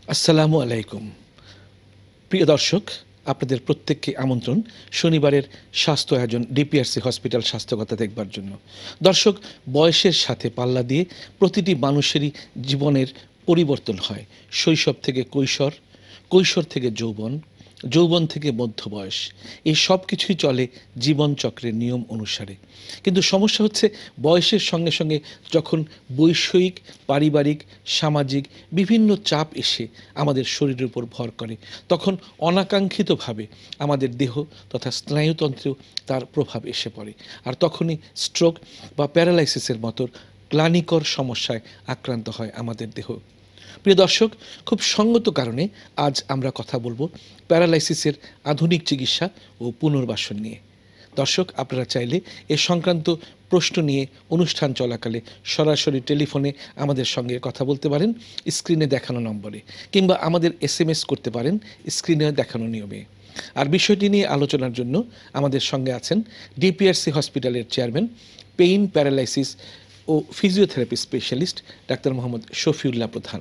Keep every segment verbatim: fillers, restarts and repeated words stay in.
আসসালামু আলাইকুম। প্রিয় দর্শক, আপনাদের প্রত্যেককে আমন্ত্রণ শনিবারের স্বাস্থ্য আয়োজন ডিপিআরসি হসপিটাল স্বাস্থ্যকথা দেখবার জন্য। দর্শক, বয়সের সাথে পাল্লা দিয়ে প্রতিটি মানুষেরই জীবনের পরিবর্তন হয়। শৈশব থেকে কৈশোর, কৈশোর থেকে যৌবন, যৌবন থেকে মধ্য বয়স। এই সব কিছুই চলে জীবনচক্রের নিয়ম অনুসারে। কিন্তু সমস্যা হচ্ছে বয়সের সঙ্গে সঙ্গে যখন বৈষয়িক, পারিবারিক, সামাজিক বিভিন্ন চাপ এসে আমাদের শরীরের উপর ভর করে, তখন অনাকাঙ্ক্ষিতভাবে আমাদের দেহ তথা স্নায়ুতন্ত্রেও তার প্রভাব এসে পড়ে। আর তখনই স্ট্রোক বা প্যারালাইসিসের মতো গ্লানিকর সমস্যায় আক্রান্ত হয় আমাদের দেহ। প্রিয় দর্শক, খুব সঙ্গত কারণে আজ আমরা কথা বলবো প্যারালাইসিসের আধুনিক চিকিৎসা ও পুনর্বাসন নিয়ে। দর্শক, আপনারা চাইলে এ সংক্রান্ত প্রশ্ন নিয়ে অনুষ্ঠান চলাকালে সরাসরি টেলিফোনে আমাদের সঙ্গে কথা বলতে পারেন স্ক্রিনে দেখানো নম্বরে, কিংবা আমাদের এস এম এস করতে পারেন স্ক্রিনে দেখানো নিয়মে। আর বিষয়টি নিয়ে আলোচনার জন্য আমাদের সঙ্গে আছেন ডিপিআরসি হসপিটালের চেয়ারম্যান, পেইন, প্যারালাইসিস ও physiotherapy specialist doctor Mohammad Shafiullah Pradhan.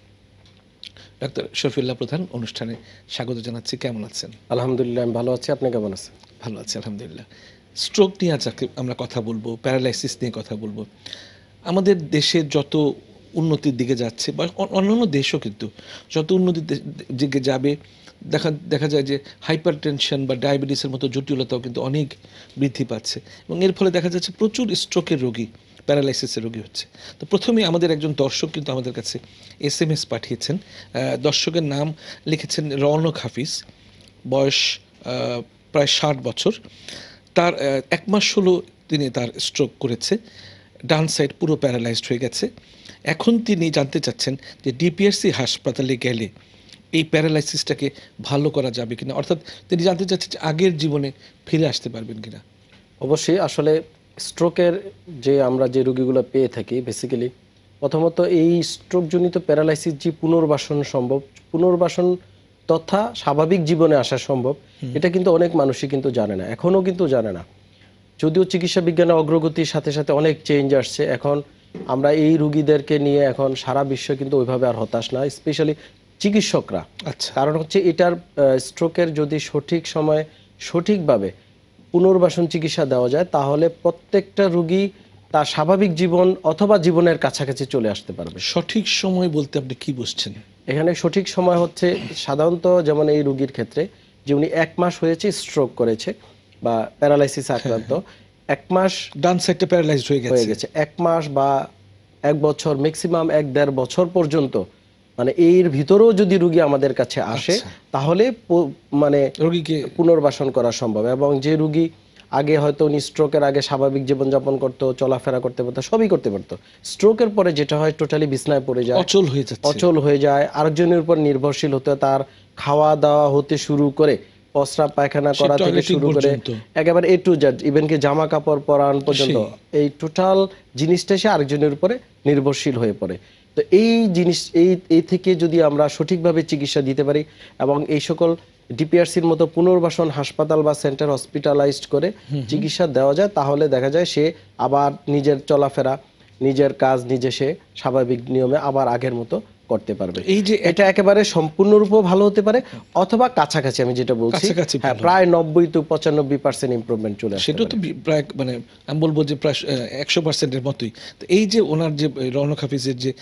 Doctor Shafiullah প্রধান, অনুষ্ঠানে স্বাগত জানাচ্ছি। কেমন আছেন? আলহামদুলিল্লাহ, আমি ভালো আছি। আপনি কেমন আছেন? ভালো আছি, আলহামদুলিল্লাহ। স্ট্রোক নিয়ে আজ আমরা কথা বলবো, প্যারালাইসিস নিয়ে কথা বলবো। আমাদের দেশে যত উন্নতির দিকে যাচ্ছে, বা অন্যান্য দেশও কিন্তু যত উন্নতির দিকে যাবে, দেখা দেখা যায় যে হাইপার টেনশন বা ডায়াবেটিসের মতো জটিলতাও কিন্তু অনেক বৃদ্ধি পাচ্ছে, এবং এর ফলে দেখা যাচ্ছে প্রচুর স্ট্রোকের রোগী, প্যারালাইসিসের রোগী হচ্ছে। তো প্রথমেই আমাদের একজন দর্শক কিন্তু আমাদের কাছে এস এম এস পাঠিয়েছেন। দর্শকের নাম লিখেছেন রওনক হাফিজ, বয়স প্রায় ষাট বছর। তার এক মাস হলো তিনি তার স্ট্রোক করেছে, ডান সাইড পুরো প্যারালাইজড হয়ে গেছে। এখন তিনি জানতে চাচ্ছেন যে ডিপিআরসি হাসপাতালে গেলে এই প্যারালাইসিসটাকে ভালো করা যাবে কিনা, অর্থাৎ তিনি জানতে চাচ্ছেন যে আগের জীবনে ফিরে আসতে পারবেন কিনা। অবশ্যই। আসলে স্ট্রোকের যে আমরা যে রোগীগুলো পেয়ে থাকি, বেসিক্যালি প্রথমত এই স্ট্রোকজনিত প্যারালাইসিস যে পুনর্বাসন সম্ভব, পুনর্বাসন তথা স্বাভাবিক জীবনে আসা সম্ভব, এটা কিন্তু অনেক মানুষই কিন্তু জানে না, এখনও কিন্তু জানে না। যদিও চিকিৎসা বিজ্ঞানের অগ্রগতির সাথে সাথে অনেক চেঞ্জ আসছে, এখন আমরা এই রুগীদেরকে নিয়ে এখন সারা বিশ্ব কিন্তু ওইভাবে আর হতাশ না, স্পেশালি চিকিৎসকরা। আচ্ছা, কারণ হচ্ছে এটার স্ট্রোকের যদি সঠিক সময়ে সঠিকভাবে পুনর্বাসন চিকিৎসা দেওয়া যায়, তাহলে প্রত্যেকটা রুগী তার স্বাভাবিক জীবন অথবা জীবনের কাছাকাছি চলে আসতে পারবে। সঠিক সময় বলতে আপনি কি বুঝছেন? এখানে সঠিক সময় হচ্ছে সাধারণত যেমন এই রুগীর ক্ষেত্রে যে উনি এক মাস হয়েছে স্ট্রোক করেছে বা প্যারালাইসিস আক্রান্ত, এক মাস ডান সাইডটা প্যারালাইজড হয়ে হয়ে গেছে, এক মাস বা এক বছর, ম্যাক্সিমাম এক দেড় বছর পর্যন্ত, মানে এর ভিতরেও যদি রুগী আমাদের কাছে আসে, তাহলে মানে রুগীকে পুনর্বাসন করা সম্ভব। এবং যে রুগী আগে হয়তো উনি স্ট্রোকের আগে স্বাভাবিক জীবনযাপন করতো, চলাফেরা করতে পারতো, সবই করতে পারতো, স্ট্রোকের পরে যেটা হয় টোটালি বিছনায় পড়ে যায়, অচল হয়ে যায়, অচল হয়ে যায়, আরেকজনের উপর নির্ভরশীল হতে, তার খাওয়া দাওয়া হতে শুরু করে প্রস্রাব পায়খানা করা থেকে শুরু করে একেবারে এ টু জেড, ইভেন কি জামা কাপড় পরান পর্যন্ত, এই টোটাল জিনিসটা সে আরেকজনের উপরে নির্ভরশীল হয়ে পড়ে। তো এই জিনিস এই এই থেকে যদি আমরা সঠিকভাবে চিকিৎসা দিতে পারি এবং এই সকল ডিপিআরসির মতো পুনর্বাসন হাসপাতাল বা সেন্টার হসপিটালাইজড করে চিকিৎসা দেওয়া যায়, তাহলে দেখা যায় সে আবার নিজের চলাফেরা, নিজের কাজ নিজে সে স্বাভাবিক নিয়মে আবার আগের মতো করতে পারবে। এই যে এটা একেবারে সম্পূর্ণরূপে ভালো হতে পারে, অথবা কাছাকাছি, আমি যেটা বলছি হ্যাঁ, প্রায় নব্বই টু পঁচানব্বই পার্সেন্ট ইমপ্রুভমেন্ট চলে আসে। সেটা তো প্রায় মানে আমি বলবো যে প্রায় একশো পার্সেন্টের মতোই। তো এই যে ওনার যে রওনক হাফিজের যে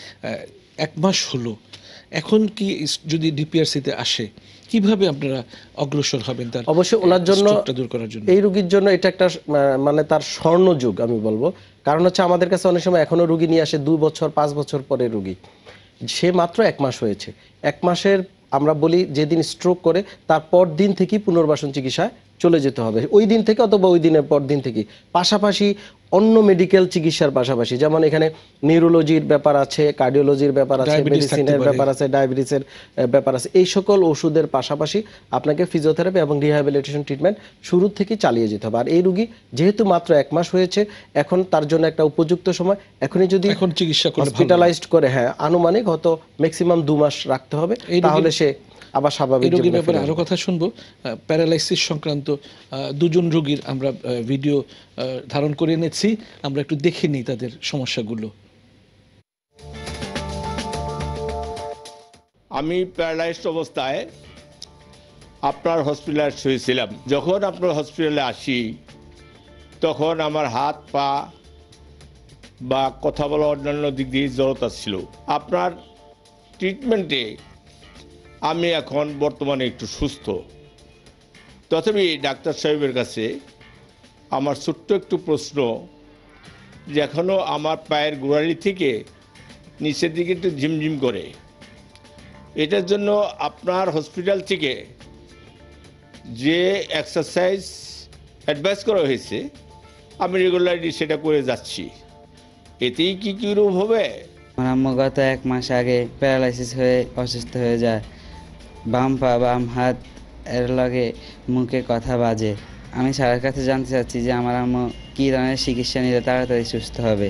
এক মাস হলো, এখন কি যদি ডিপিআরসিতে আসে কিভাবে আপনারা অগ্রসর হবেন তার অবশ্যই ওনার জন্য দূর করার জন্য? এই রোগীর জন্য এটা একটা মানে তার স্বর্ণযুগ আমি বলবো। কারণ হচ্ছে আমাদের কাছে অনেক সময় এখনো রোগী নিয়ে আসে দুই বছর পাঁচ বছর পরে রোগী, সে মাত্র এক মাস হয়েছে। এক মাসের আমরা বলি যেদিন স্ট্রোক করে তার পর দিন থেকেই পুনর্বাসন চিকিৎসায় চলে যেতে হবে, ওই দিন থেকে অথবা ওই দিনের পর দিন থেকে। পাশাপাশি অন্য মেডিকেল চিকিৎসার পাশাপাশি, যেমন এখানে নিউরোলজির ব্যাপার আছে, কার্ডিওলজির ব্যাপার আছে, মেডিসিনের ব্যাপার আছে, ডায়াবেটিসের ব্যাপার আছে, এই সকল ওষুধের পাশাপাশি আপনাকে ফিজিওথেরাপি এবং রিহ্যাবিলিটেশন ট্রিটমেন্ট শুরু থেকে চালিয়ে যেতে হবে। আর এই রোগী যেহেতু মাত্র এক মাস হয়েছে, এখন তার জন্য একটা উপযুক্ত সময়। এখনই যদি এখন চিকিৎসা করলে হসপিটালাইজড করে, হ্যাঁ আনুমানিক হয়তো ম্যাক্সিমাম দু মাস রাখতে হবে, তাহলে সে আবার স্বাভাবিক। রোগীর ব্যাপারে আরো কথা শুনবো। প্যারালাইসিস সংক্রান্ত দুজন রোগীর আমরা ভিডিও ধারণ করে এনেছি, আমরা একটু দেখে নিই তাদের সমস্যাগুলো। আমি প্যারালাইজড অবস্থায় আপনার হসপিটালে শুয়েছিলাম। যখন আপনার হসপিটালে আসি তখন আমার হাত পা বা কথা বলা অন্যান্য দিক দিয়ে জড়তা ছিল। আপনার ট্রিটমেন্টে আমি এখন বর্তমানে একটু সুস্থ। তথাপি ডাক্তার সাহেবের কাছে আমার ছোট্ট একটু প্রশ্ন, যে এখনও আমার পায়ের গোড়ালি থেকে নিচের দিকে একটু ঝিমঝিম করে, এটার জন্য আপনার হসপিটাল থেকে যে এক্সারসাইজ অ্যাডভাইস করা হয়েছে আমি রেগুলারলি সেটা করে যাচ্ছি। এতেই কি কী রূপ হবে? আমার আম্মু গত এক মাস আগে প্যারালাইসিস হয়ে অসুস্থ হয়ে যায়। বাম পা বাম হাত এর লগে মুখে কথা বাজে। আমি স্যারের কাছে জানতে চাচ্ছি যে আমার আম্মু কী ধরনের চিকিৎসা নিলে তাড়াতাড়ি সুস্থ হবে।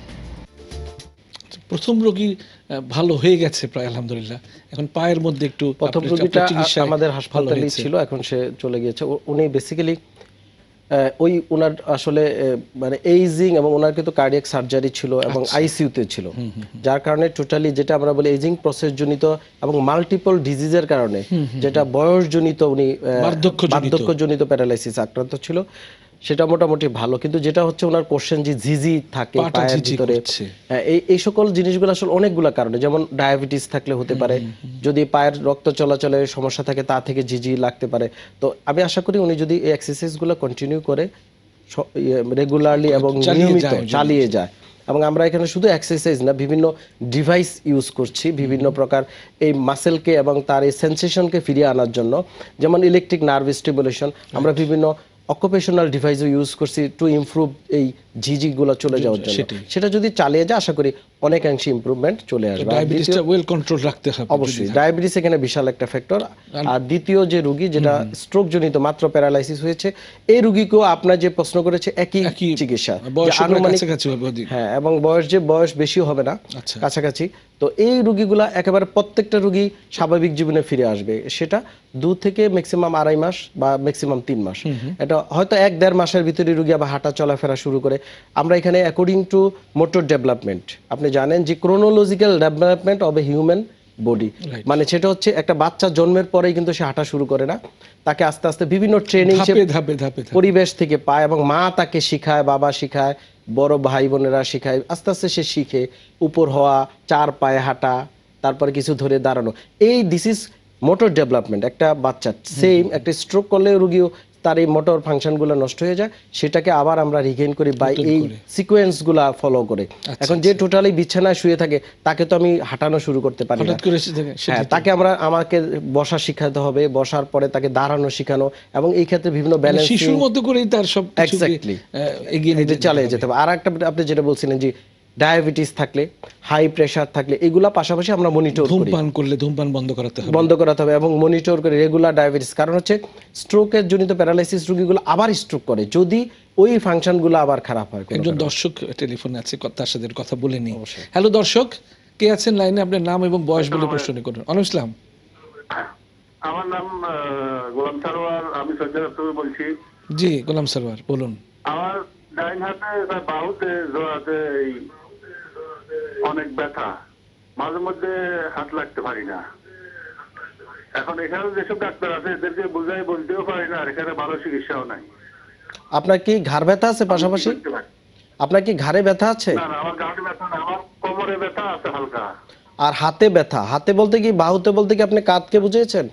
প্রথম রোগী আহ, ভালো হয়ে গেছে প্রায় আলহামদুলিল্লাহ। এখন পায়ের মধ্যে একটু প্রথম আপনার রোগীটা চিকিৎসায় আমাদের ভালো হাসপাতালেই হয়েছে। ছিল, এখন সে চলে গিয়েছে। উ- উনি বেসিক্যালি ওই ওনার আসলে আহ, মানে এইজিং এবং ওনার কিন্তু কার্ডিয়াক সার্জারি ছিল এবং আইসিইউতে ছিল, যার কারণে টোটালি যেটা আমরা বলি এইজিং প্রসেস জনিত এবং মাল্টিপল ডিজিজের কারণে যেটা বয়সজনিত উনি আহ, বার্ধক্যজনিত। বার্ধক্যজনিত প্যারালাইসিস আক্রান্ত ছিল, সেটা মোটামুটি ভালো। কিন্তু যেটা হচ্ছে ওনার কোশ্চেন যে ঝিঝি থাকে পাটা পায়ের ঝিঝি ভিতরে, করছে। হ্যাঁ, এই এই সকল জিনিসগুলো আসলে অনেকগুলো কারণে, যেমন ডায়াবেটিস থাকলে হতে পারে, যদি পায়ের রক্ত চলাচলের সমস্যা থাকে তা থেকে ঝিঝি লাগতে পারে। তো আমি আশা করি উনি যদি এই এক্সারসাইজগুলো কন্টিনিউ করে রেগুলারলি এবং চালিয়ে নিয়মিত যায়, চালিয়ে যায়, এবং আমরা এখানে শুধু এক্সারসাইজ না, বিভিন্ন ডিভাইস ইউজ করছি বিভিন্ন প্রকার এই মাসেলকে এবং তার এই সেন্সেশনকে ফিরিয়ে আনার জন্য, যেমন ইলেকট্রিক নার্ভ স্টিমুলেশন, আমরা বিভিন্ন অকুপেশনাল ডিভাইসও ইউজ করছি টু ইমপ্রুভ এই ঝিঝিগুলো চলে যাওয়ার জন্য। সেটাই। সেটা যদি চালিয়ে যায় আশা করি অনেকাংশে ইমপ্রুভমেন্ট চলে আসবে। আর ডায়াবেটিসটা দ্বিতীয়- ওয়েল কন্ট্রোল রাখতে হবে। অবশ্যই ডায়াবেটিস এখানে বিশাল একটা ফ্যাক্টর। আর দ্বিতীয় যে রোগী যেটা স্ট্রোক জনিত মাত্র প্যারালাইসিস হয়েছে, এই রোগীকেও আপনার যে প্রশ্ন করেছে একই একই চিকিৎসা, বয়স যে আনুমানিক কাছাকাছি হবে ওদিকে। হ্যাঁ, এবং বয়স যে বয়স বেশি হবে না, আচ্ছা। কাছাকাছি। তো এই রোগীগুলা একেবারে প্রত্যেকটা রোগী স্বাভাবিক জীবনে ফিরে আসবে, সেটা দু থেকে ম্যাক্সিমাম আড়াই মাস বা ম্যাক্সিমাম তিন মাস, এটা হয়তো এক দেড় মাসের ভিতরে রোগী আবার হাঁটা চলাফেরা শুরু করে। আমরা এখানে অ্যাকর্ডিং টু মোটর ডেভেলপমেন্ট, আপনি জানেন যে chronological development of a human body, Right. মানে সেটা হচ্ছে একটা বাচ্চা জন্মের পরেই কিন্তু সে হাঁটা শুরু করে না, তাকে আস্তে আস্তে বিভিন্ন ট্রেনিং ধাপে ধাপে ধাপে ধাপে। পরিবেশ থেকে পায়, এবং মা তাকে শিখায়, বাবা শিখায়, বড় ভাই বোনেরা শিখায়, আস্তে আস্তে সে শিখে উপর হওয়া, চার পায়ে হাঁটা, তারপরে কিছু ধরে দাঁড়ানো। এই দিস ইজ মোটর ডেভেলপমেন্ট একটা বাচ্চার। সেম একটা স্ট্রোক করলে রোগীও তার এই মোটর ফাংশনগুলো নষ্ট হয়ে যায়, সেটাকে আবার আমরা রিগেইন করি বাই নতুন এই করে। সিকোয়েন্সগুলা ফলো করে। এখন যে টোটালি বিছানায় শুয়ে থাকে তাকে তো আমি হাঁটানো শুরু করতে পারি না, হঠাৎ করে এসে দেখে সেটা হ্যাঁ, তাকে আমরা আমাকে বসা শিখাতে হবে, বসার পরে তাকে দাঁড়ানো শেখানো, এবং এই ক্ষেত্রে বিভিন্ন মানে ব্যালেন্স শিশুর মতো করেই তার সব কিছুকে, Exactly. আহ, এগিয়ে নিতে চালিয়ে যেতে হবে। আর একটা আপনি যেটা বলছিলেন যে ডায়াবেটিস থাকলে, হাই প্রেশার থাকলে, এগুলা পাশাপাশি আমরা মনিটর করি, ধূমপান করলে ধূমপান বন্ধ করাতে হবে। বন্ধ করাতে হবে এবং মনিটর করে রেগুলার ডায়াবেটিস। কারণ হচ্ছে স্ট্রোকের জনিত প্যারালাইসিস রোগীগুলো আবার স্ট্রোক করে যদি ওই ফাংশনগুলো আবার খারাপ হয়। কোনো একজন কারণে। দর্শক টেলিফোনে আছে, ক- তার সাথে কথা বলে নিই। হ্যালো দর্শক, কে আছেন লাইনে? আপনার নাম এবং বয়স বলে প্রশ্ন করুন। অনু ইসলাম। আমার নাম আহ, গোলাম সারোয়ার, আমি সজ্জা থেকে বলছি। জি গোলাম সারওয়ার বলুন। আমার ডাইন হাতে বা বাহুতে জোড়াতে এই অনেক ব্যথা, মাঝে মধ্যে হাত লাগতে পারি না। এখন এখানে যেসব ডাক্তার আছে এদেরকে বুঝাই বলতেও পারি না, আর এখানে ভালো চিকিৎসাও নাই। আপনার কি ঘাড় ব্যথা আছে পাশাপাশি? বুঝতে পারি। আপনার কি ঘাড়ে ব্যথা আছে? না না, আমার গাঁটে ব্যথা না, আমার কোমরে ব্যথা আছে হালকা। আর হাতে ব্যথা? হাতে বলতে কি বাহুতে বলতে কি আপনি কাঁধকে বুঝিয়েছেন?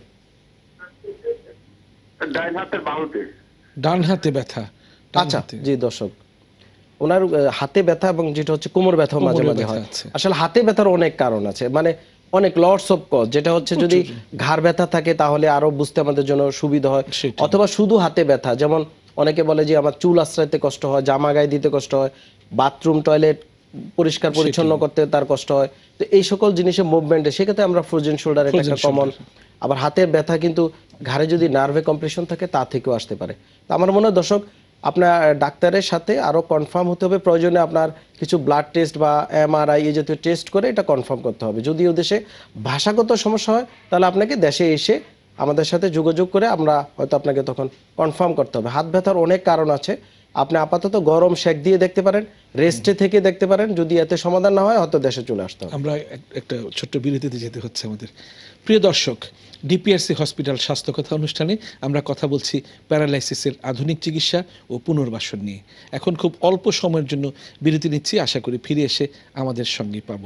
ডাইন হাতের বাহুতে। ডান হাতে ব্যথা। ডান আচ্ছা, হাতে। জি দর্শক, ওনার আহ, হাতে ব্যথা এবং যেটা হচ্ছে কোমর ব্যথা মাঝে কোমরে মাঝে ব্যথা হয়। আছে। আসলে হাতে ব্যথার অনেক কারণ আছে, মানে অনেক লটস অফ কজ। যেটা হচ্ছে যদি ঘাড় ব্যথা থাকে তাহলে আরো বুঝতে আমাদের জন্য সুবিধা হয়, সেটাই। অথবা শুধু হাতে ব্যথা, যেমন অনেকে বলে যে আমার চুল আশ্রাইতে কষ্ট হয়, জামা গায়ে দিতে কষ্ট হয়, বাথরুম টয়লেট পরিষ্কার পরিচ্ছন্ন করতে তার কষ্ট হয়। তো এই সকল জিনিসের মুভমেন্টে সেক্ষেত্রে আমরা ফ্রোজেন শোল্ডার এটা একটা কমন। আবার হাতের ব্যথা কিন্তু ঘাড়ে যদি নার্ভে কম্প্রেশন থাকে তা থেকেও আসতে পারে। তো আমার মনে হয় দর্শক, আপনার ডাক্তারের সাথে আরো কনফার্ম হতে হবে, প্রয়োজনে আপনার কিছু ব্লাড টেস্ট বা এমআরআই এই জাতীয় টেস্ট করে এটা কনফার্ম করতে হবে। যদি ও দেশে ভাষাগত সমস্যা হয় তাহলে আপনাকে দেশে এসে আমাদের সাথে যোগাযোগ করে আমরা হয়তো আপনাকে তখন কনফার্ম করতে হবে। হাত ব্যথার অনেক কারণ আছে, আপনি আপাতত গরম শেক দিয়ে দেখতে পারেন, রেস্টে থেকে দেখতে পারেন। যদি এতে সমাধান না হয় হয়তো দেশে চলে আসতে হবে। আমরা এক- একটা ছোট্ট বিরতিতে যেতে হচ্ছে আমাদের। প্রিয় দর্শক, ডিপিআরসি হসপিটাল স্বাস্থ্য কথা অনুষ্ঠানে আমরা কথা বলছি প্যারালাইসিসের আধুনিক চিকিৎসা ও পুনর্বাসন নিয়ে। এখন খুব অল্প সময়ের জন্য বিরতি নিচ্ছি, আশা করি ফিরে এসে আমাদের সঙ্গে পাবো।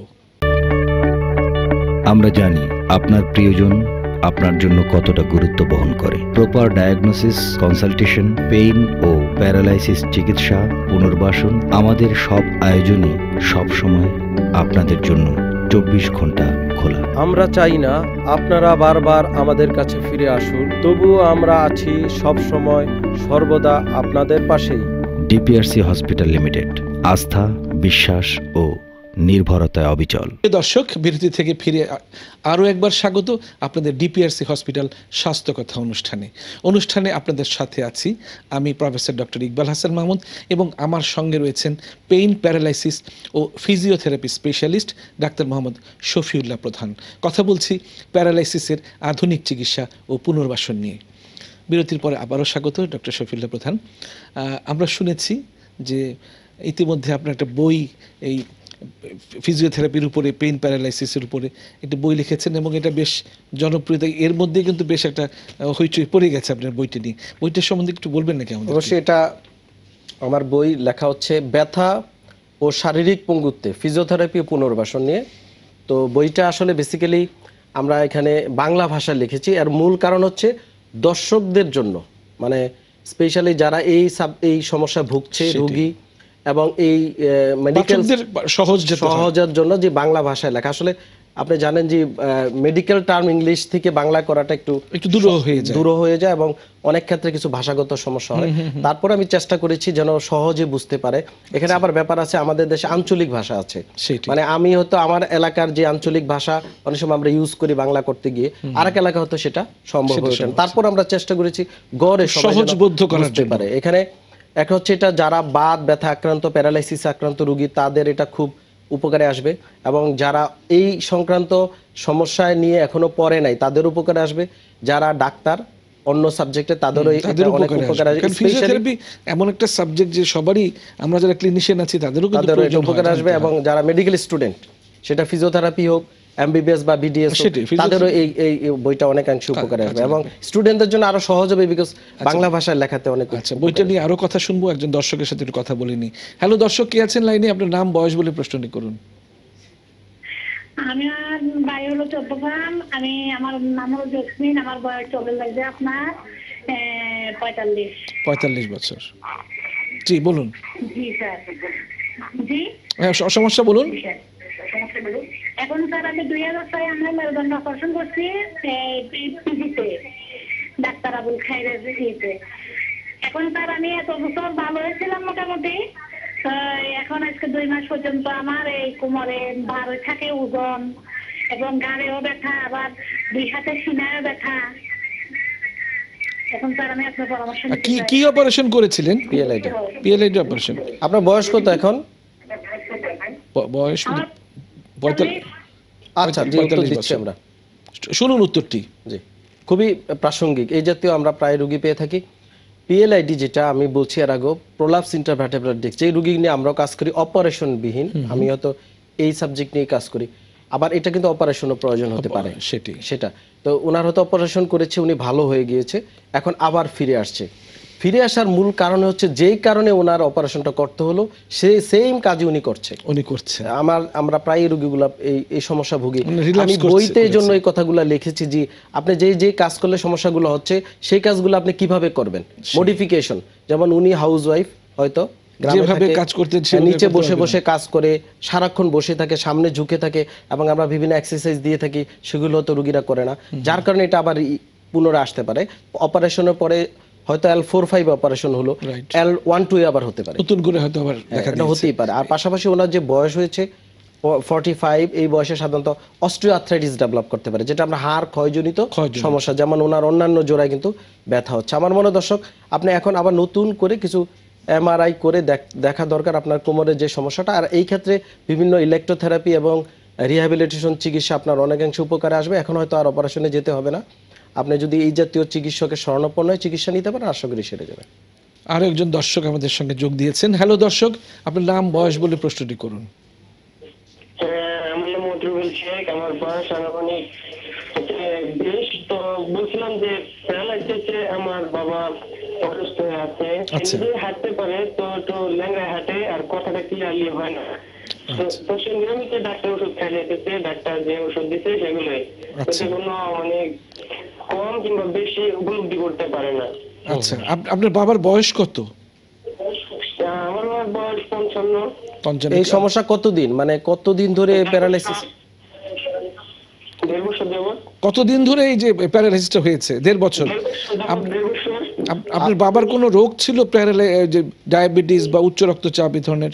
আমরা জানি আপনার প্রিয়জন আপনার জন্য কতটা গুরুত্ব বহন করে। প্রপার ডায়াগনোসিস, কনসালটেশন, পেইন ও প্যারালাইসিস চিকিৎসা, পুনর্বাসন, আমাদের সব আয়োজনই সব সময় আপনাদের জন্য চব্বিশ ঘন্টা খোলা। আমরা চাই না আপনারা বারবার আমাদের কাছে ফিরে আসুন, তবুও আমরা আছি সব সময় সর্বদা আপনাদের পাশেই। ডিপিআরসি হসপিটাল লিমিটেড, আস্থা, বিশ্বাস ও নির্ভরতায় অবিচল। প্রিয় দর্শক, বিরতি থেকে ফিরে আ- আরও একবার স্বাগত আপনাদের ডিপিআরসি হসপিটাল স্বাস্থ্য কথা অনুষ্ঠানে। অনুষ্ঠানে আপনাদের সাথে আছি আমি প্রফেসর ডক্টর ইকবাল হাসান মাহমুদ এবং আমার সঙ্গে রয়েছেন পেইন, প্যারালাইসিস ও physiotherapy specialist doctor Mohammad Shafiullah Pradhan. কথা বলছি প্যারালাইসিসের আধুনিক চিকিৎসা ও পুনর্বাসন নিয়ে। বিরতির পরে আবারও স্বাগত ডক্টর শফিউল্লাহ প্রধান। আহ, আমরা শুনেছি যে ইতিমধ্যে আপনার একটা বই এই ফিজিওথেরাপির উপরে, পেইন প্যারালাইসিসের উপরে একটা বই লিখেছেন এবং এটা বেশ জনপ্রিয়তা, এর মধ্যে কিন্তু বেশ একটা আহ, হইচই পড়ে গেছে আপনার বইটি নিয়ে। বইটার সম্বন্ধে একটু বলবেন নাকি আমাদের? অবশ্যই, এটা আমার বই লেখা হচ্ছে ব্যথা ও শারীরিক পঙ্গুত্বে ফিজিওথেরাপি ও পুনর্বাসন নিয়ে। তো বইটা আসলে বেসিক্যালি আমরা এখানে বাংলা ভাষায় লিখেছি। আর মূল কারণ হচ্ছে দর্শকদের জন্য, মানে স্পেশালি যারা এই সাব এই সমস্যা ভুগছে, সেটাই। রোগী এবং এই মেডিকেল পাঠকদের সহজ যাতে হয়। সহজের জন্য যে বাংলা ভাষায় লেখা। আসলে আপনি জানেন যে মেডিকেল টার্ম ইংলিশ থেকে বাংলা করাটা একটু একটু দূর হয়ে যায়। দূর হয়ে যায় এবং অনেক ক্ষেত্রে কিছু ভাষাগত সমস্যা হয়। তারপরে আমি চেষ্টা করেছি যেন সহজে বুঝতে পারে। এখানে আবার ব্যাপার আছে, আমাদের দেশে আঞ্চলিক ভাষা আছে, সেটাই। মানে আমি হয়তো আমার এলাকার যে আঞ্চলিক ভাষা অনেক সময় আমরা ইউজ করি বাংলা করতে গিয়ে, আরেক এলাকা হয়তো সেটা সম্ভব হয়ে ওঠে না। তারপর আমরা চেষ্টা করেছি গড়ে সবাই যেন সহজবোধ্য করার বুঝতে জন্য। পারে। এখানে এক হচ্ছে এটা যারা বাত ব্যথা আক্রান্ত, প্যারালাইসিস আক্রান্ত রোগী তাদের এটা খুব উপকারে আসবে, এবং যারা এই সংক্রান্ত সমস্যায় নিয়ে এখনো পড়ে নাই তাদের উপকারে আসবে, যারা ডাক্তার অন্য সাবজেক্টে তাদেরও এটা তাদের অনেক উপকারে উপকারে আসবে। আসবে। কারণ ফিজিওথেরাপি এমন একটা সাবজেক্ট যে সবারই, আমরা যারা ক্লিনিশিয়ান আছি তাদেরও কিন্তু তাদেরও এটা প্রয়োজন হয়, উপকারে আসবে, জানতে এবং হয়। যারা মেডিকেল স্টুডেন্ট, সেটা ফিজিওথেরাপি হোক, এমবিবিএস বা বিডিএস হোক, সেটাই, physiotherapy- তাদেরও এই এই এই বইটা অনেকাংশে উপকারে আসবে, এবং স্টুডেন্টদের জন্য আরো সহজ হবে বিকজ বাংলা ভাষায় লেখাতে অনেক আচ্ছা, বইটা নিয়ে আরো কথা শুনবো। একজন দর্শকের সাথে একটু কথা বলিনি। হ্যালো দর্শক, কে আছেন লাইনে? আপনার নাম, বয়স বলে প্রশ্নটি করুন। আমার বাড়ি হলো চট্টগ্রাম, আমি আমার নাম হলো জসমিন, আমার বয়স চলে লাগবে আপনার আহ, পঁয়তাল্লিশ। পঁয়তাল্লিশ বছর। জি বলুন। জি স্যার। জি হ্যাঁ, স- সমস্যা বলুন। স্যার। এখন স্যার আমি দুই হাজার ছয় আমরা মেরুদণ্ড অপারেশন করছি পিজিতে, ডাক্তার আবুল খাইরের ইতে। এখন স্যার আমি এত বছর ভালো হয়েছিলাম মোটামুটি, তো এখন আজকে দুই মাস পর্যন্ত আমার এই কোমরে ভার থাকে, ওজন এবং ঘাড়েও ব্যথা, আবার দুই হাতে সিনায়ও ব্যথা। এখন স্যার আমি আপনার পরামর্শ আর নিতে কি চাই। কি অপারেশন করেছিলেন? পিএলআইডি। PLID operation. আপনার বয়স কত এখন? ব- বয়স আমার পঁয়তাল্লিশ। আচ্ছা, জি, উত্তর পঁয়তাল্লিশ দিচ্ছি বছর। আমরা। শুনুন উত্তরটি। জি, খুবই প্রাসঙ্গিক। এই জাতীয় আমরা প্রায় রোগী পেয়ে থাকি। পিএলআইডি যেটা আমি বলছি এর আগেও, প্রোলাপস ইন্টারভার্টেব্রাল ডিস্ক, যে রোগী নিয়ে আমরাও কাজ করি অপারেশন বিহীন, আমি হয়তো এই সাবজেক্ট নিয়ে কাজ করি। আবার এটা কিন্তু অপারেশনও প্রয়োজন হতে পারে, সেটি। সেটা তো ওনার হয়তো অপারেশন করেছে, উনি ভালো হয়ে গিয়েছে, এখন আবার ফিরে আসছে। ফিরে আসার মূল কারণ হচ্ছে যেই কারণে ওনার অপারেশনটা করতে হলো সেই সেম কাজই উনি করছে। উনি করছে। আমার আমরা প্রায় রোগীগুলা এই এই সমস্যা ভুগি। মানে relapse আমি করছে, বইতে এই জন্য করেছে। এই কথাগুলো লিখেছি যে আপনি যে যে কাজ করলে সমস্যাগুলো হচ্ছে সেই কাজগুলো আপনি কিভাবে করবেন, মডিফিকেশন। যেমন উনি হাউস ওয়াইফ, হয়তো গ্রামে যেভাবে থাকে, কাজ করতেন হ্যাঁ, সেভাবে নিচে করতে বসে পারবেন বসে কাজ করে, সারাক্ষণ বসে থাকে, সামনে ঝুঁকে থাকে, এবং আমরা বিভিন্ন এক্সারসাইজ দিয়ে থাকি, সেগুলো তো রোগীরা করে না, যার কারণে এটা আবার ই- পুনরায় আসতে পারে। অপারেশনের পরে হয়তো এল ফোর ফাইভ অপারেশন হলো, Right. এল ওয়ান টু আবার হতে পারে, নতুন করে হয়তো আবার হ্যাঁ, দেখা এটা দিয়েছে। হতেই পারে। আর পাশাপাশি ওনার যে বয়স হয়েছে ফর্টি ফাইভ, এই বয়সে সাধারণত অস্টিওআর্থ্রাইটিস ডেভেলপ করতে পারে, যেটা আমরা হাড় ক্ষয়জনিত ক্ষয়জনিত। সমস্যা, যেমন ওনার অন্যান্য জোড়ায় কিন্তু ব্যথা হচ্ছে। আমার মনে হয় দর্শক, আপনি এখন আবার নতুন করে কিছু এমআরআই করে দেখ- দেখা দরকার আপনার কোমরের যে সমস্যাটা। আর এই ক্ষেত্রে বিভিন্ন ইলেকট্রোথেরাপি এবং রিহ্যাবিলিটেশন চিকিৎসা আপনার অনেকাংশে উপকারে আসবে। এখন হয়তো আর অপারেশনে যেতে হবে না। আপনি যদি এই জাতীয় চিকিৎসকের শরণাপন্ন হয়ে চিকিৎসা নিতে পারেন, আশা করি সেরে যাবে। আরো একজন দর্শক আমাদের সঙ্গে যোগ দিয়েছেন। হ্যালো দর্শক, আপনার নাম বয়স বলে প্রশ্নটি করুন। আমার নাম মতিউল শেখ, আমার বয়স আনুমানিক বিশ। তো বলছিলাম যে প্যারালাইসিসে আমার বাবা অসুস্থ হয়ে আছে, নিজে হাঁটতে পারে তো একটু ল্যাংড়া হাঁটে আর কথাটা ক্লিয়ারলি হয় না। তো সে নিয়মিত ডাক্তার ওষুধ খাইয়ে যেতেছে, ডাক্তার যে ওষুধ দিচ্ছে সেগুলোই, সেগুলো অনেক কম কিংবা বেশি উপলব্ধি করতে পারে না। আচ্ছা, আপনার বাবার বয়স কত? আমার বাবার বয়স পঞ্চান্ন। এই সমস্যা কতদিন, মানে কতদিন ধরে প্যারালাইসিস? দেড় বছর যাবত। কতদিন ধরে এই যে প্যারালাইসিসটা হয়েছে? দেড় বছর। আপনার বাবার কোনো রোগ ছিল, প্যারালাইসিস, ডায়াবেটিস বা উচ্চ রক্তচাপ এই ধরনের?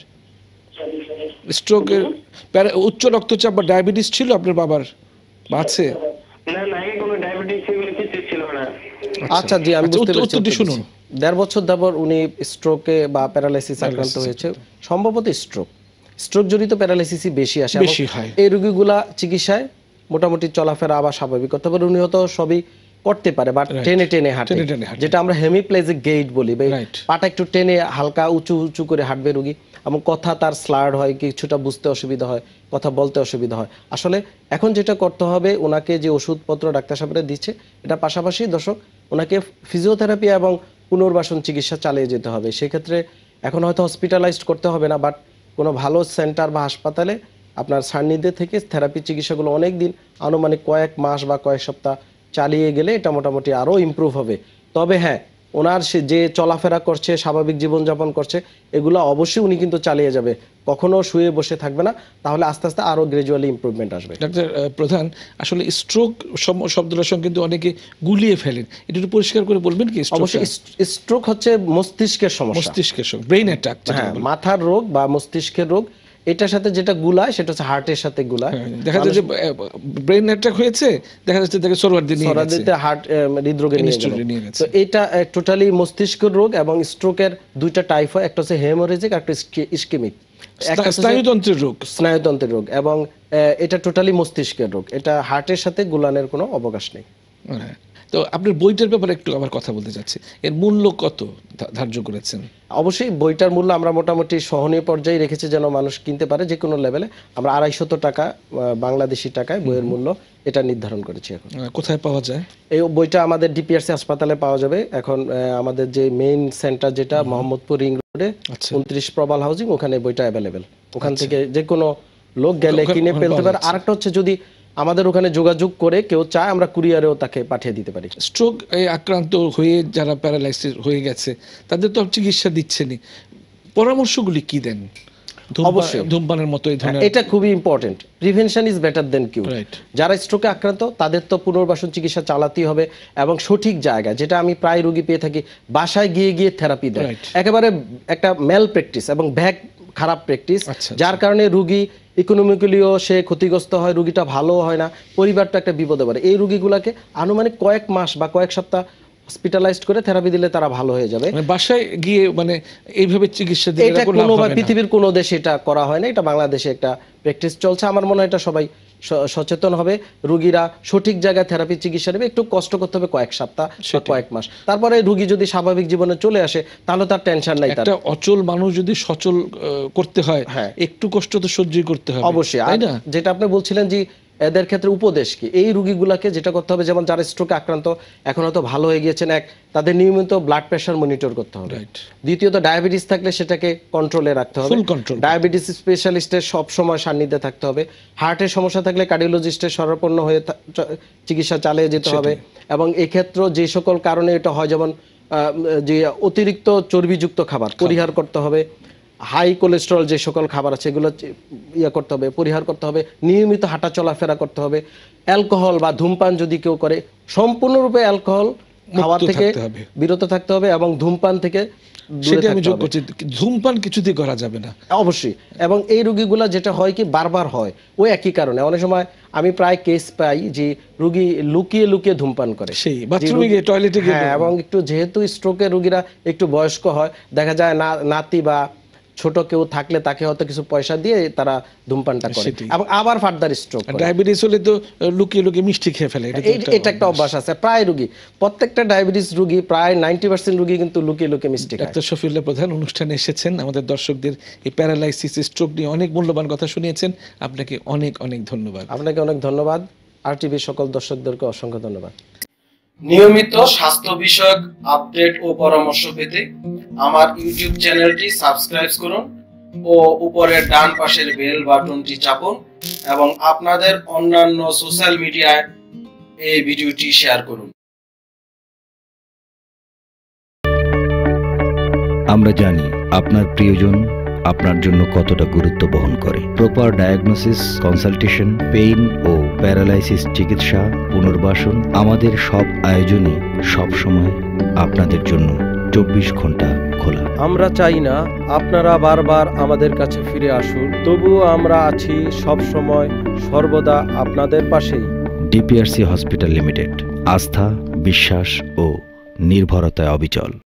স্ট্রোকের উচ্চ রক্তচাপ বা ডায়াবেটিস ছিল আপনার বাবার বা আছে? না না, আগে কোনো ডায়াবেটিস এগুলো কিছু ছিল না। আচ্ছা জি, আমি বুঝতে পেরেছি। শুনুন, দেড় বছর যাবত উনি স্ট্রোকে বা প্যারালাইসিস আক্রান্ত হয়েছে, সম্ভবত স্ট্রোক স্ট্রোক জনিত প্যারালাইসিসই বেশি আসে। এই রোগীগুলা চিকিৎসায় মোটামুটি চলাফেরা আবার স্বাভাবিক করতে পারে, উনি হয়তো সবই করতে পারে, বাট টেনে টেনে হাঁটে, যেটা আমরা হেমিপ্লেজিক গেইট বলি। পাটা একটু টেনে হালকা উঁচু উঁচু করে হাঁটবে রোগী, এবং কথা তার স্লার্ড হয়, কিছুটা বুঝতে অসুবিধা হয়, কথা বলতে অসুবিধা হয়। আসলে এখন যেটা করতে হবে, ওনাকে যে ওষুধপত্র ডাক্তার সাহেবরা দিচ্ছে, এটা পাশাপাশি দর্শক ওনাকে ফিজিওথেরাপি এবং পুনর্বাসন চিকিৎসা চালিয়ে যেতে হবে। সেক্ষেত্রে এখন হয়তো হসপিটালাইজড করতে হবে না, বাট কোনো ভালো সেন্টার বা হাসপাতালে আপনার সান্নিধ্যে থেকে থেরাপি চিকিৎসাগুলো অনেক দিন, আনুমানিক কয়েক মাস বা কয়েক সপ্তাহ চালিয়ে গেলে এটা মোটামুটি আরও ইমপ্রুভ হবে। তবে হ্যাঁ, ওনার সে যে চলাফেরা করছে, স্বাভাবিক জীবনযাপন করছে, এগুলো অবশ্যই উনি কিন্তু চালিয়ে যাবে, কখনো শুয়ে বসে থাকবে না, তাহলে আস্তে আস্তে আরও গ্র্যাজুয়ালি ইমপ্রুভমেন্ট আসবে। ডাক্তার প্রধান, আসলে স্ট্রোক শব্দটার সঙ্গে কিন্তু অনেকে গুলিয়ে ফেলেন, এটা একটু পরিষ্কার করে বলবেন কি? অবশ্যই স্ট্রোক হচ্ছে মস্তিষ্কের সমস্যা, মস্তিষ্কের সমস্যা, ব্রেইন অ্যাটাক। হ্যাঁ, মাথার রোগ বা মস্তিষ্কের রোগ, এটার সাথে যেটা গুলায় সেটা হচ্ছে হার্টের সাথে গুলায়। দেখা যায় যে ব্রেইন অ্যাটাক হয়েছে, দেখা যাচ্ছে তাকে সরোয়ার্দি নিয়ে গেছে, সরোয়ার্দিতে হার্ট হৃদরোগে নিয়ে গেছে। তো এটা টোটালি মস্তিষ্কের রোগ, এবং স্ট্রোকের দুইটা টাইপ হয়, একটা হচ্ছে হেমোরেজিক, একটা ইসকেমিক, একটা স্নায়ুতন্ত্রের রোগ। স্নায়ুতন্ত্রের রোগ, এবং এটা টোটালি মস্তিষ্কের রোগ, এটা হার্টের সাথে গুলানের কোনো অবকাশ নেই। তো আপনার বইটার ব্যাপারে একটু আবার কথা বলতে চাচ্ছি, এর মূল্য কত ধার্য করেছেন? অবশ্যই বইটার মূল্য আমরা মোটামুটি সহনীয় পর্যায়ে রেখেছি, যেন মানুষ কিনতে পারে যে কোনো লেভেলে। আমরা আড়াইশত টাকা বাংলাদেশি টাকায় বইয়ের মূল্য এটা নির্ধারণ করেছি। এখন কোথায় পাওয়া যায় এই বইটা? আমাদের ডিপিআরসি হাসপাতালে পাওয়া যাবে। এখন আমাদের যে মেইন সেন্টার যেটা মোহাম্মদপুর রিং রোডে উনত্রিশ প্রবাল হাউজিং, ওখানে বইটা অ্যাভেলেবেল, ওখান থেকে যে কোনো লোক গেলে কিনে ফেলতে পারে। আর একটা হচ্ছে, যদি আমাদের ওখানে যোগাযোগ করে কেউ চায়, আমরা কুরিয়ারেও তাকে পাঠিয়ে দিতে পারি। স্ট্রোক আক্রান্ত হয়ে যারা প্যারালাইসিস হয়ে গেছে, তাদের তো চিকিৎসা দিচ্ছেনই, পরামর্শগুলি কি দেন? অবশ্যই ধূমপানের মতো এই ধরনের, এটা খুবই important. Prevention is better than cure. যারা স্ট্রোকে আক্রান্ত তাদের তো পুনর্বাসন চিকিৎসা চালাতেই হবে, এবং সঠিক জায়গায়, যেটা আমি প্রায় রোগী পেয়ে থাকি, বাসায় গিয়ে গিয়ে থেরাপি দেয়, একেবারে একটা ম্যাল প্র্যাকটিস এবং ব্যাক খারাপ প্র্যাকটিস, যার কারণে রোগী ইকোনমিক্যালিও সে ক্ষতিগ্রস্ত হয়, রোগীটা ভালো হয় না, পরিবারটা একটা বিপদে পড়ে। এই রোগীগুলোকে আনুমানিক কয়েক মাস বা কয়েক সপ্তাহ হসপিটালাইজড করে থেরাপি দিলে তারা ভালো হয়ে যাবে। বাসায় গিয়ে মানে এইভাবে চিকিৎসা দিলে এটা কোনো পৃথিবীর কোনো দেশে এটা করা হয় না, এটা বাংলাদেশে একটা প্র্যাকটিস চলছে। আমার মনে হয় এটা সবাই সচেতন হবে, রোগীরা সঠিক জায়গায় থেরাপি চিকিৎসা নেবে। একটু কষ্ট করতে হবে কয়েক সপ্তাহ বা কয়েক মাস, তারপরে রোগী যদি স্বাভাবিক জীবনে চলে আসে তাহলে তার টেনশন নাই। একটা অচল মানুষ যদি সচল করতে হয়, একটু কষ্ট তো সহ্যই করতে হবে অবশ্যই। আর যেটা আপনি বলছিলেন যে এদের ক্ষেত্রে উপদেশ কি, এই রোগীগুলোকে যেটা করতে হবে, যেমন যারা স্ট্রোকে আক্রান্ত এখন হয়তো ভালো হয়ে গিয়েছেন, এক তাদের নিয়মিত ব্লাড প্রেশার মনিটর করতে হবে। দ্বিতীয়ত ডায়াবেটিস থাকলে সেটাকে কন্ট্রোলে রাখতে হবে, ডায়াবেটিস স্পেশালিস্টের সব সময় সান্নিধ্যে থাকতে হবে। হার্টের সমস্যা থাকলে কার্ডিওলজিস্টের শরণাপন্ন হয়ে চিকিৎসা চালিয়ে যেতে হবে। এবং এক্ষেত্রে যে সকল কারণে এটা হয়, যেমন যে অতিরিক্ত চর্বিযুক্ত খাবার পরিহার করতে হবে, হাই কোলেস্টেরল যে সকল খাবার আছে এগুলো ইয়ে করতে হবে, পরিহার করতে হবে, নিয়মিত হাঁটা চলাফেরা করতে হবে। অ্যালকোহল বা ধূমপান যদি কেউ করে, সম্পূর্ণরূপে অ্যালকোহল খাওয়া থেকে বিরত থাকতে হবে, এবং ধূমপান থেকে সেটা আমি যোগ করছি, ধূমপান কিছুতেই করা যাবে না অবশ্যই। এবং এই রোগীগুলা যেটা হয় কি, বারবার হয় ওই একই কারণে। অনেক সময় আমি প্রায় কেস পাই যে রোগী লুকিয়ে লুকিয়ে ধূমপান করে, সেই বাথরুমে গিয়ে, টয়লেটে গিয়ে। হ্যাঁ, এবং একটু যেহেতু স্ট্রোকের রোগীরা একটু বয়স্ক হয়, দেখা যায় না নাতি বা ছোট কেউ থাকলে তাকে হয়তো কিছু পয়সা দিয়ে তারা ধূমপানটা করে সেটাই। এবং আবার ফার্দার স্ট্রোক করে। ডায়াবেটিস হলে তো লুকিয়ে লুকিয়ে মিষ্টি খেয়ে ফেলে, এটা তো এই- এটা একটা অভ্যাস আছে প্রায় রোগী, প্রত্যেকটা ডায়াবেটিস রোগী প্রায় নাইনটি পার্সেন্ট রোগী কিন্তু লুকিয়ে লুকিয়ে মিষ্টি খায়। ডাক্তার শফিউল্লাহ প্রধান অনুষ্ঠানে এসেছেন, আমাদের দর্শকদের এই প্যারালাইসিস স্ট্রোক নিয়ে অনেক মূল্যবান কথা শুনিয়েছেন, আপনাকে অনেক অনেক ধন্যবাদ। আপনাকে অনেক ধন্যবাদ, আর টিভির সকল দর্শকদেরকে অসংখ্য ধন্যবাদ। নিয়মিত স্বাস্থ্য বিষয়ক আপডেট ও পরামর্শ পেতে আমার ইউটিউব চ্যানেলটি সাবস্ক্রাইব করুন ও উপরের ডান পাশের বেল বাটনটি চাপুন এবং আপনাদের অন্যান্য সোশ্যাল মিডিয়ায় এই ভিডিওটি শেয়ার করুন। আমরা জানি আপনার প্রিয়জন আপনার জন্য কতটা গুরুত্ব বহন করে। প্রপার ডায়াগনোসিস, কনসালটেশন, পেইন ও প্যারালাইসিস চিকিৎসা, পুনর্বাসন, আমাদের সব আয়োজনে সব সময় আপনাদের জন্য চব্বিশ ঘন্টা খোলা। আমরা চাই না আপনারা বারবার আমাদের কাছে ফিরে আসুন, তবুও আমরা আছি সব সময় সর্বদা আপনাদের পাশেই। ডিপিআরসি হসপিটাল লিমিটেড, আস্থা, বিশ্বাস ও নির্ভরতায় অবিচল।